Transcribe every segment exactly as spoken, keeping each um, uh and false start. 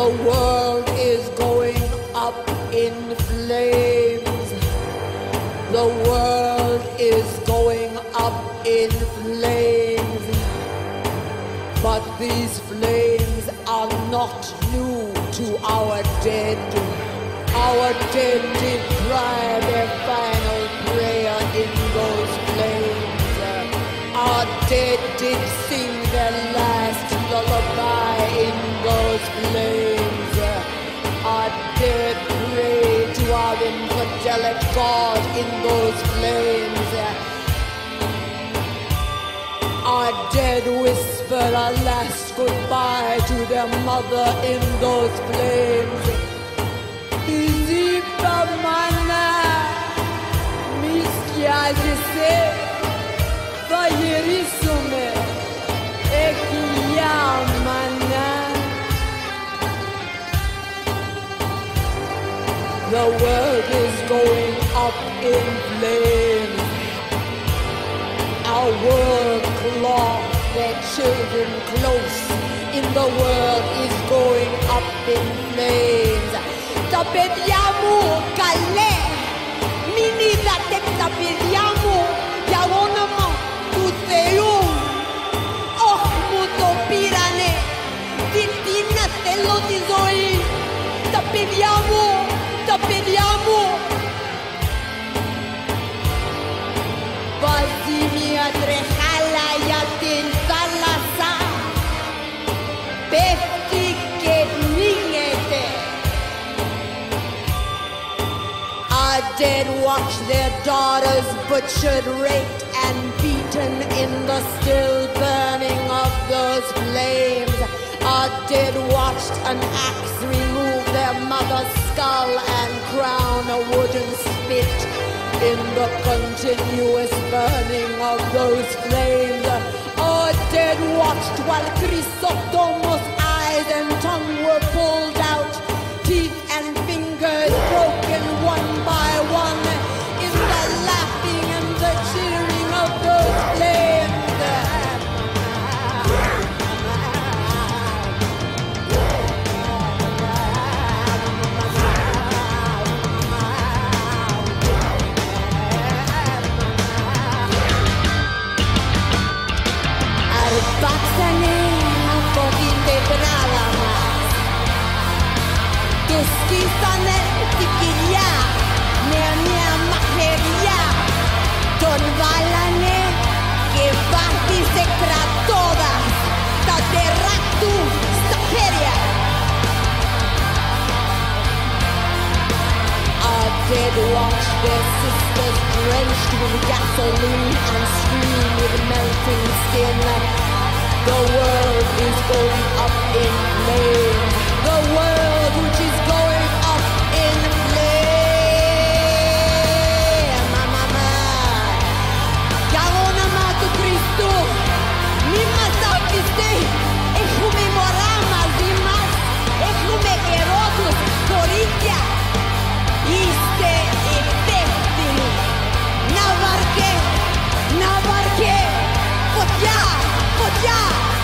The world is going up in flames. The world is going up in flames. But these flames are not new to our dead. Our dead did cry their final prayer in those flames. Our dead did sing their last lullaby in those flames. Our dead prayed to our infidelic God in those flames. Our dead whispered a last goodbye to their mother in those flames. Izipa mana miskiajese vayirisume ekiyamana. The world is going up in flames. Our world cloth their children close in the world is going up in flames. Tapediamo kale mini date tapediamo yagonama tuteum oh muto pirane titina telo dizoi tapediamo tapediamo Vazimia trejala ya tin talasa Pefti ke ningete Our dead watch their daughters butchered, raped and beaten in the still burning of those flames. Our dead watched an axe remove their mother's skull and crown a wooden spit in the continuous burning of those flames. Our dead watched while Chrysostomus' eyes and tongue were pulled out, teeth and fingers broken one by one in the laughing and the cheering of those flames. Arbaxane a poquín de nada más. Tus quisanes tiquiria, nea nea majeria, ton balane que bati se toda, ta derratu staperia. Our dead watch their sisters drenched with gasoline and scream with melting skin. The world is going up in flames. The world which is going up in flames. Mama, Yahona Matu Christo, Mima Sapiste, Echume Morama, Dimas, Echume Herodos, Coritia, Iste e Pestini, Navarque, Navarque, Potya, Potya.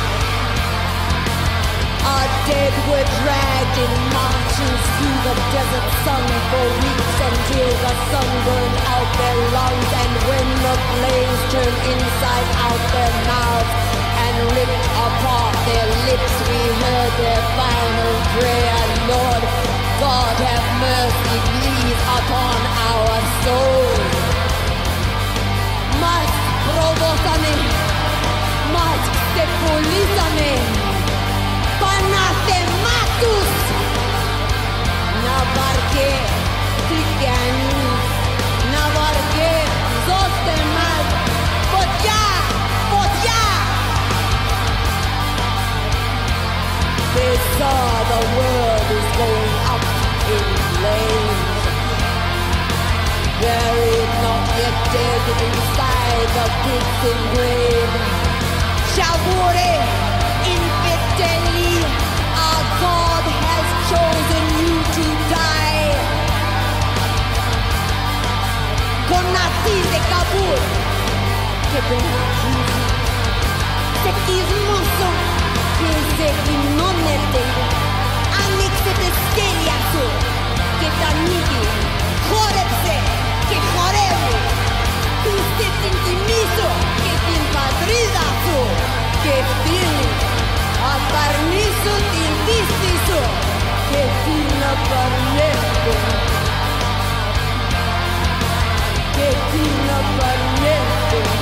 Our dead were dragged in marches through the desert sun for weeks until the sun burned out their lungs, and when the flames turned inside out their mouths and ripped apart their lips, we heard their final prayer. Lord, God have mercy, please, upon our souls. Mas provocane, mas sepulizane. Panathematus Navarque Tricani Navarque Zostemas Potya Potya. They saw the world is going up in flames. Buried not yet dead inside the prison grave. Shavure Infideli, our God has chosen you to die. Konati de Kabul, que benedicti, se chismoso, que se imonete, anix nifty.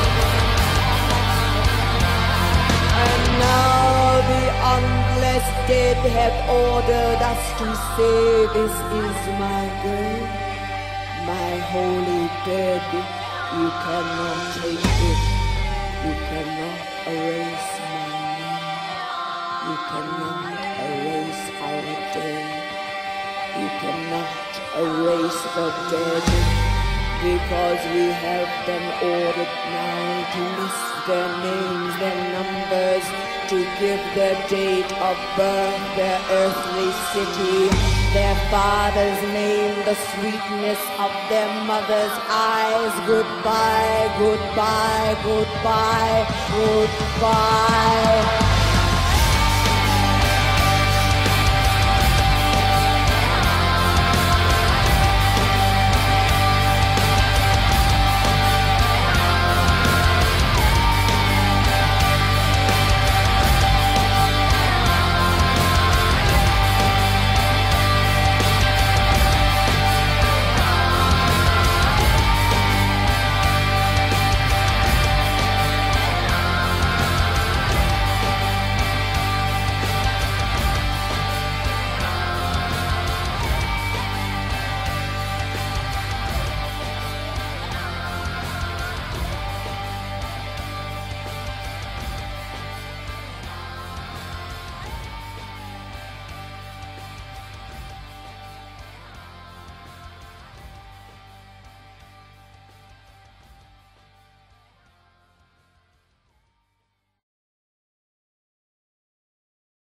And now the unblessed dead have ordered us to say, this is my girl, my holy dead. You cannot take it, you cannot erase my name, you cannot erase our dead, you cannot erase the dead, because we have been ordered now to list their names, their numbers, to give their date of birth, their earthly city, their father's name, the sweetness of their mother's eyes. Goodbye, goodbye, goodbye, goodbye.